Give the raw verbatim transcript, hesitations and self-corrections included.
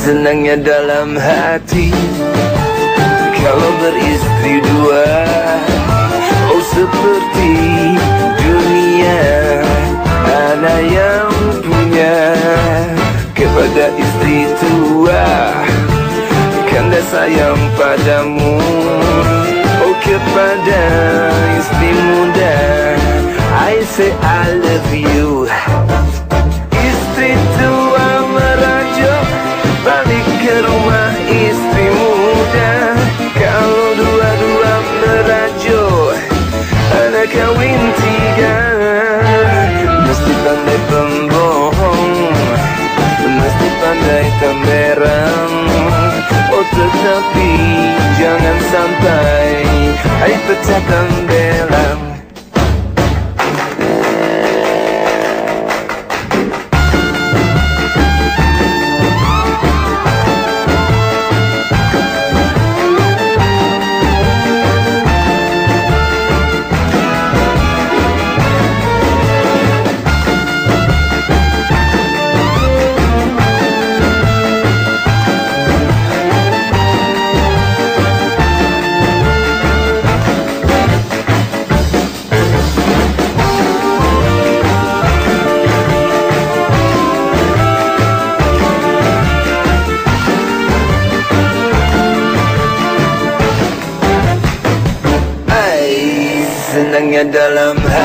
Senangnya dalam hati kalau beristri dua. Oh seperti dunia ada yang punya kepada istri tua, kanda sayang padamu. Oh kepada istri muda I say I love you. Istri tua merajuk balik ke rumah istri muda. Kalau dua-dua merajuk anak kawin tiga. Mesti pandai pembohong, mesti pandai temberang. Oh tetapi jangan sampai hai pecahkan belang. Senangnya dalam hati